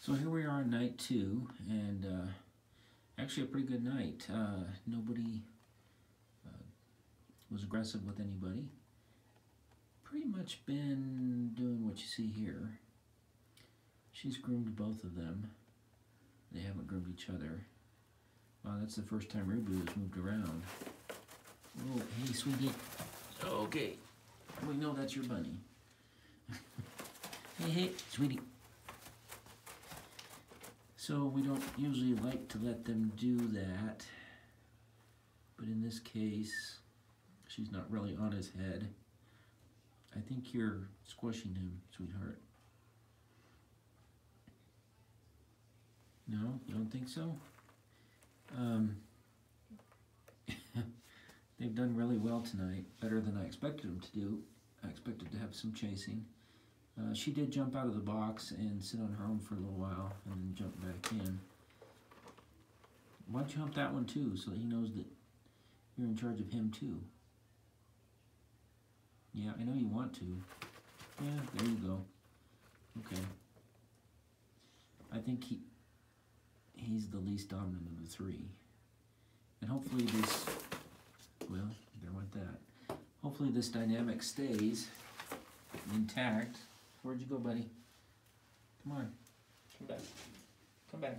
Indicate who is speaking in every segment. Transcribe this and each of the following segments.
Speaker 1: So here we are on night 2, and actually a pretty good night. Nobody was aggressive with anybody. Pretty much been doing what you see here. She's groomed both of them. They haven't groomed each other. Wow, that's the first time Ruby has moved around. Oh, hey, sweetie. Okay, we know that's your bunny. Hey, sweetie. So we don't usually like to let them do that, but in this case, she's not really on his head. I think you're squishing him, sweetheart. No, you don't think so? They've done really well tonight, better than I expected them to do. I expected to have some chasing. She did jump out of the box and sit on her own for a little while and then jump back in. Why don't you hump that one too, so that he knows that you're in charge of him too? Yeah, I know you want to. Yeah, there you go. Okay. I think he's the least dominant of the 3. And hopefully this, well, there went that. Hopefully this dynamic stays intact. Where'd you go, buddy? Come on. Come back. Come back.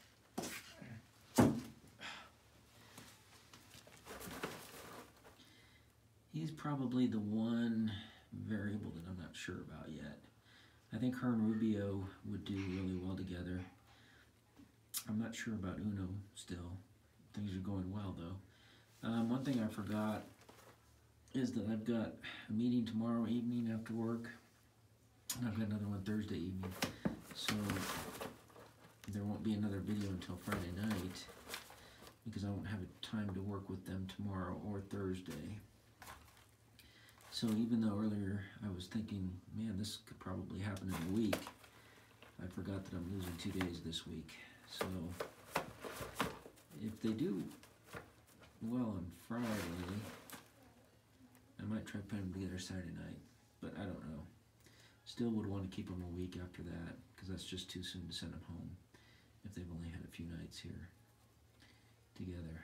Speaker 1: He's probably the one variable that I'm not sure about yet. I think her and Rubio would do really well together. I'm not sure about Uno still. Things are going well, though. One thing I forgot is that I've got a meeting tomorrow evening after work. And I've got another one Thursday evening, so there won't be another video until Friday night because I won't have time to work with them tomorrow or Thursday. So even though earlier I was thinking, man, this could probably happen in a week, I forgot that I'm losing 2 days this week. So if they do well on Friday, I might try putting them together Saturday night, but I don't know. Still would want to keep them a week after that, because that's just too soon to send them home if they've only had a few nights here together.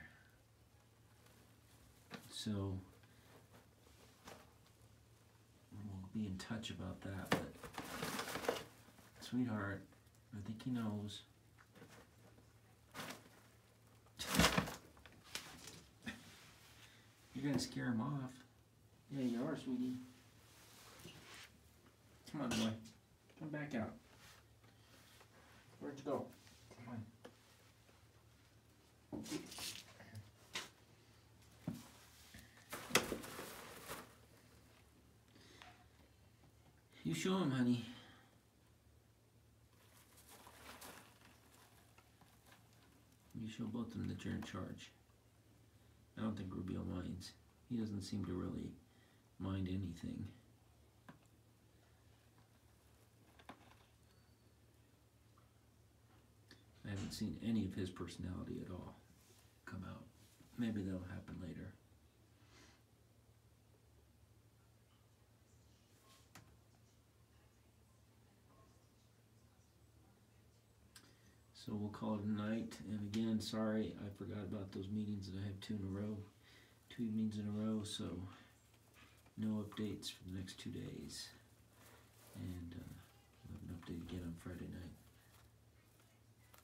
Speaker 1: So we'll be in touch about that, but sweetheart, I think he knows. You're gonna scare him off. Yeah, you are, sweetie. Come on, boy. Come back out. Where'd you go? Come on. You show him, honey. You show both of them that you're in charge. I don't think Rubio minds. He doesn't seem to really mind anything. I haven't seen any of his personality at all come out. Maybe that'll happen later. So we'll call it a night. And again, sorry, I forgot about those meetings that I have 2 in a row. 2 evenings in a row, so no updates for the next 2 days. And we'll have an update again on Friday